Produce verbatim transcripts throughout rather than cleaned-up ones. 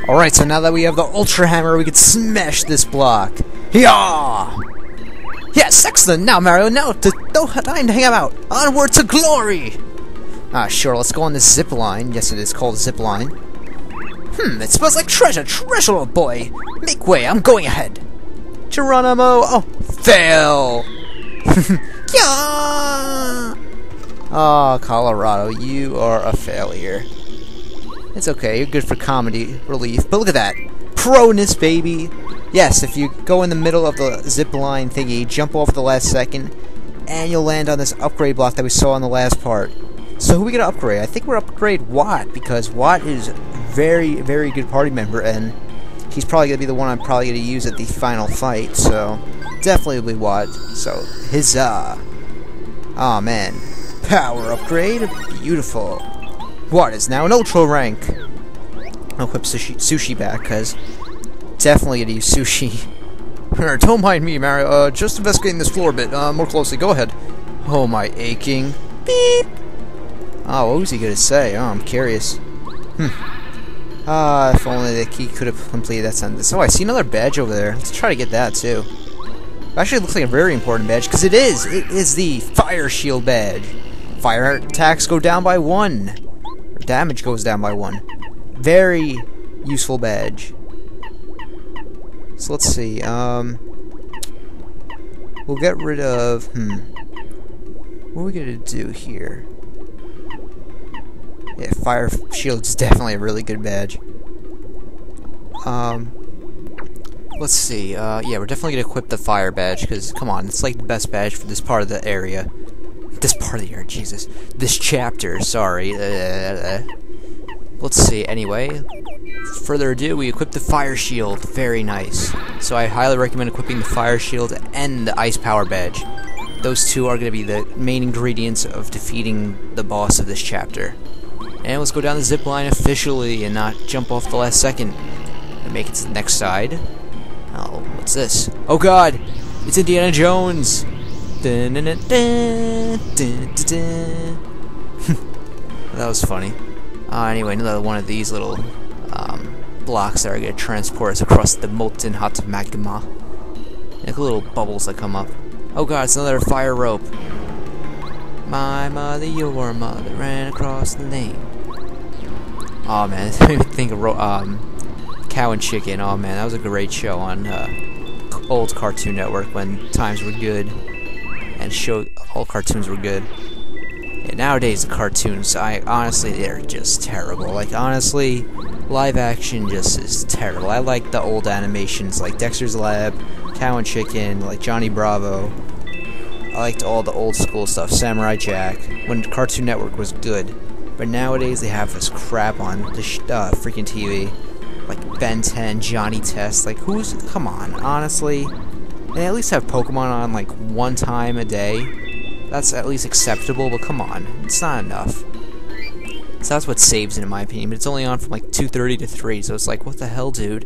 Alright, so now that we have the Ultra Hammer, we can smash this block. Yeah! Yes, excellent! Now, Mario, now to don't time to hang out. Onward to glory! Ah, sure, let's go on this zip line. Yes, it is called a zip line. Hmm, it smells like treasure, treasure, little boy! Make way, I'm going ahead! Geronimo! Oh, fail! Yeah! Oh, Colorado, you are a failure. It's okay, you're good for comedy relief, but look at that! Proness, baby! Yes, if you go in the middle of the zip line thingy, jump off at the last second, and you'll land on this upgrade block that we saw in the last part. So who are we gonna upgrade? I think we're upgrade Watt, because Watt is a very, very good party member, and he's probably gonna be the one I'm probably gonna use at the final fight, so definitely Watt. So, huzzah! Aw, oh, man. Power upgrade? Beautiful. Watt is now an ultra rank. I'll equip sushi, sushi back, because definitely gonna use sushi. Don't mind me, Mario. Uh, just investigating this floor a bit uh, more closely. Go ahead. Oh, my aching. Beep! Oh, what was he gonna say? Oh, I'm curious. Hmm. Ah, uh, if only the key could have completed that sentence. Oh, I see another badge over there. Let's try to get that, too. Actually, it looks like a very important badge, because it is! It is the Fire Shield badge. Fire attacks go down by one. Damage goes down by one. Very useful badge. So let's see, um... we'll get rid of... Hmm. What are we gonna do here? Yeah, Fire Shield's definitely a really good badge. Um... Let's see, uh, yeah, we're definitely gonna equip the Fire badge, because, come on, it's like the best badge for this part of the area. This part of the area, Jesus. This chapter, sorry. Uh, let's see, anyway. Further ado, we equip the Fire Shield. Very nice. So I highly recommend equipping the Fire Shield and the Ice Power badge. Those two are going to be the main ingredients of defeating the boss of this chapter. And let's go down the zip line officially and not jump off the last second. And make it to the next side. Oh, what's this? Oh god! It's Indiana Jones! Dun, dun, dun, dun, dun, dun, dun. That was funny. Uh, anyway, another one of these little um, blocks that are going to transport us across the molten hot magma. Like little bubbles that come up. Oh god, it's another fire rope. My mother, your mother, ran across the lane. Oh man, I didn't even think of ro um, Cow and Chicken. Oh man, that was a great show on uh, old Cartoon Network when times were good. And show all cartoons were good. Yeah, nowadays the cartoons, I honestly, they're just terrible. Like honestly, live action just is terrible. I like the old animations like Dexter's Lab, Cow and Chicken, like Johnny Bravo. I liked all the old school stuff, Samurai Jack, when Cartoon Network was good. But nowadays they have this crap on the sh uh, freaking T V, like Ben ten, Johnny Test. Like who's? Come on, honestly. They at least have Pokemon on like one time a day. That's at least acceptable, but come on, it's not enough. So that's what saves it in my opinion, but it's only on from like two thirty to three, so it's like, what the hell, dude?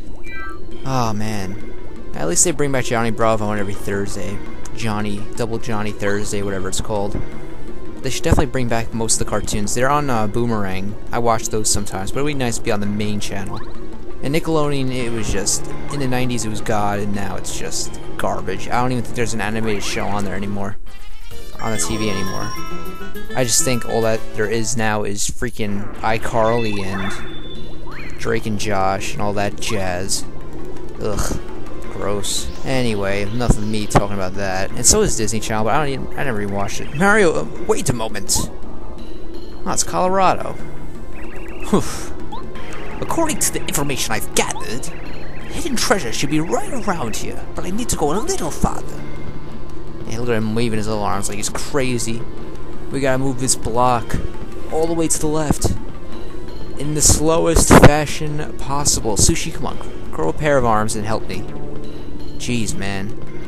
Oh man. At least they bring back Johnny Bravo on every Thursday. Johnny, Double Johnny Thursday, whatever it's called. They should definitely bring back most of the cartoons. They're on uh, Boomerang. I watch those sometimes, but it would be nice to be on the main channel. And Nickelodeon, it was just, in the nineties it was God, and now it's just garbage. I don't even think there's an animated show on there anymore. On the T V anymore. I just think all that there is now is freaking iCarly and Drake and Josh and all that jazz. Ugh. Gross. Anyway, enough of me talking about that. And so is Disney Channel, but I don't even, I never even watched it. Mario, uh, wait a moment. Oh, it's Colorado. Whew. According to the information I've gathered, hidden treasure should be right around here, but I need to go a little farther. Hey, look at him waving his little arms like he's crazy. We gotta move this block all the way to the left in the slowest fashion possible. Sushi, come on, grow a pair of arms and help me. Jeez, man.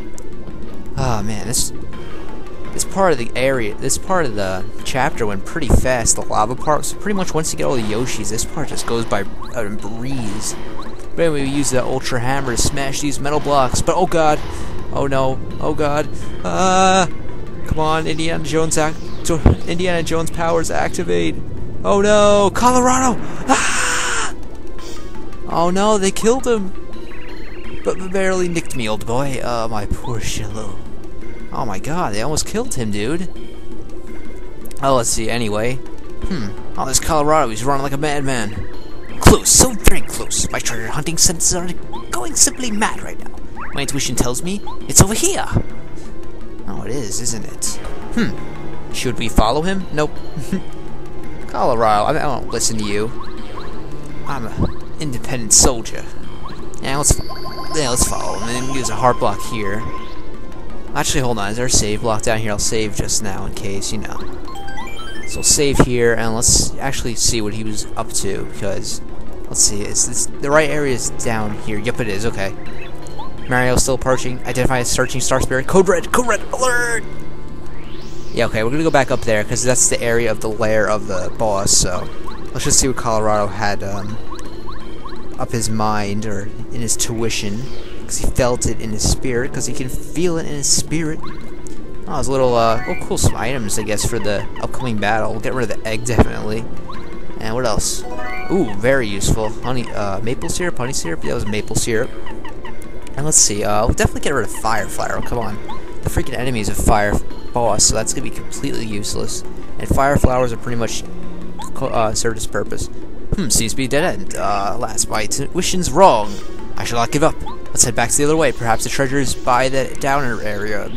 Oh man, this this part of the area, this part of the chapter went pretty fast. The lava part, so pretty much once you get all the Yoshis, this part just goes by a breeze. But anyway, we use the Ultra Hammer to smash these metal blocks. But oh god, oh no, oh god, ah! Come on, Indiana Jones act, Indiana Jones powers activate. Oh no, Colorado! Ah! Oh no, they killed him! But barely nicked me, old boy. Uh, my poor Shiloh. Oh my god, they almost killed him, dude. Oh, let's see, anyway. Hmm. Oh, this Colorado, he's running like a madman. Close, so very close. My treasure hunting senses are going simply mad right now. My intuition tells me it's over here. Oh, it is, isn't it? Hmm. Should we follow him? Nope. Colorado, I, mean, I don't listen to you. I'm an independent soldier. Yeah, let's yeah, let's follow him and use a heart block here. Actually, hold on. Is there a save block down here? I'll save just now in case, you know. So we'll save here, and let's actually see what he was up to, because, let's see, is this, the right area is down here. Yep, it is, okay. Mario still approaching. Identify as searching star spirit. Code red, code red, alert! Yeah, okay, we're gonna go back up there, because that's the area of the lair of the boss, so let's just see what Colorado had, um, up his mind, or in his tuition, because he felt it in his spirit, because he can feel it in his spirit. Oh, there's a little, uh, oh, cool, some items, I guess, for the upcoming battle. We'll get rid of the egg, definitely. And what else? Ooh, very useful. Honey, uh, maple syrup, honey syrup? Yeah, that was maple syrup. And let's see, uh, we'll definitely get rid of fire flower, come on. The freaking enemy is a fire boss, so that's gonna be completely useless. And fire flowers are pretty much, uh, served its purpose. Hmm, seems to be a dead end. Uh, last my intuition's wrong. I shall not give up. Let's head back to the other way. Perhaps the treasure is by the downer area.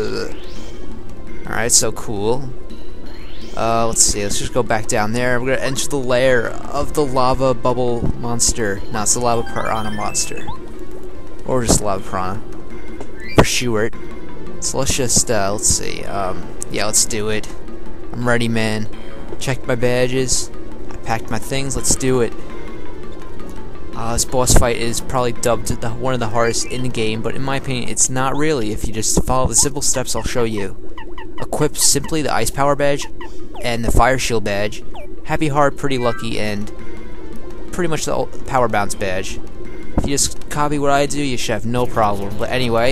Alright, so cool. Uh, let's see, let's just go back down there. We're gonna enter the lair of the lava bubble monster. No, it's the lava piranha monster. Or just lava piranha. For sure. So let's just, uh, let's see. Um, yeah, let's do it. I'm ready, man. Checked my badges. I packed my things. Let's do it. Uh, this boss fight is probably dubbed the, one of the hardest in the game, but in my opinion, it's not really. If you just follow the simple steps I'll show you. Equip simply the Ice Power badge and the Fire Shield badge. Happy Heart, Pretty Lucky, and pretty much the Power Bounce badge. If you just copy what I do, you should have no problem. But anyway...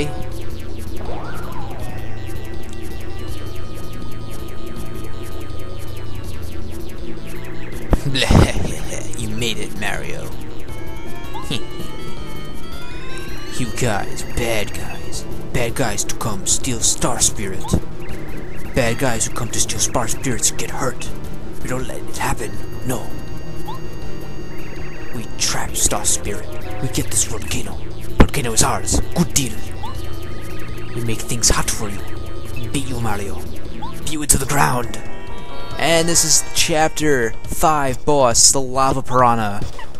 You made it, Mario. You guys, bad guys. Bad guys to come steal Star Spirit. Bad guys who come to steal Star Spirits get hurt. We don't let it happen, no. We trap Star Spirit. We get this volcano. Volcano is ours. Good deal. We make things hot for you. Beat you, Mario. Beat you into the ground. And this is chapter five boss, the Lava Piranha.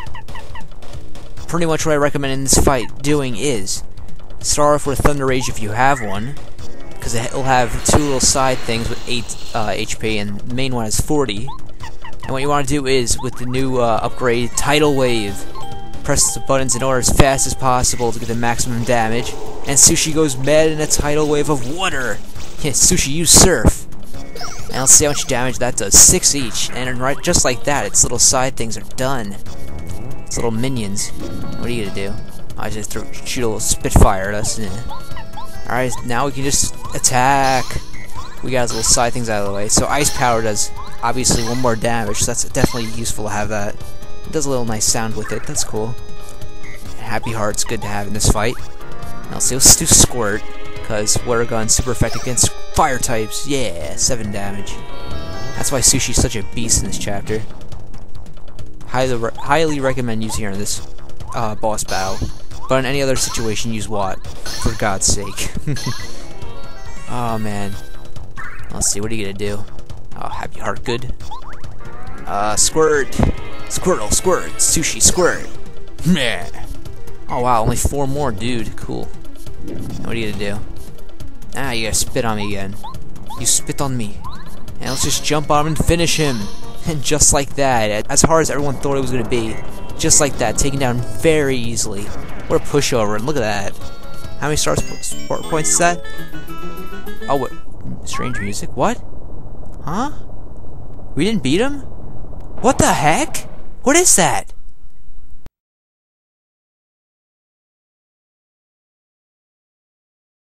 Pretty much what I recommend in this fight doing is start off with Thunder Rage if you have one, because it'll have two little side things with eight uh, H P, and the main one has forty. And what you want to do is, with the new uh, upgrade, Tidal Wave, press the buttons in order as fast as possible to get the maximum damage, and Sushi goes mad in a tidal wave of water. Yeah, Sushi, you surf. And let's see how much damage that does. Six each, and right just like that, its little side things are done. Its little minions. What are you gonna do? I just throw, shoot a little Spitfire at us. Yeah. Alright, now we can just attack. We got his little side things out of the way. So Ice Power does obviously one more damage, so that's definitely useful to have that. It does a little nice sound with it, that's cool. Happy Heart's good to have in this fight. Now let's see, let's do Squirt, because Water Gun's super effective against fire types. Yeah, seven damage. That's why Sushi's such a beast in this chapter. Highly, re highly recommend using her in this uh, boss battle. But in any other situation, use Watt, for God's sake. Oh man. Let's see, what are you gonna do? Oh, Happy Heart, good. Uh, Squirt! Squirtle, Squirt! Sushi, Squirt! Meh! Oh wow, only four more, dude. Cool. Now what are you gonna do? Ah, you gotta spit on me again. You spit on me. And let's just jump on him and finish him! And just like that, as hard as everyone thought it was gonna be, just like that, taken down very easily. What a pushover, and look at that. How many stars po points is that? Oh, what? Strange music? What? Huh? We didn't beat him? What the heck? What is that?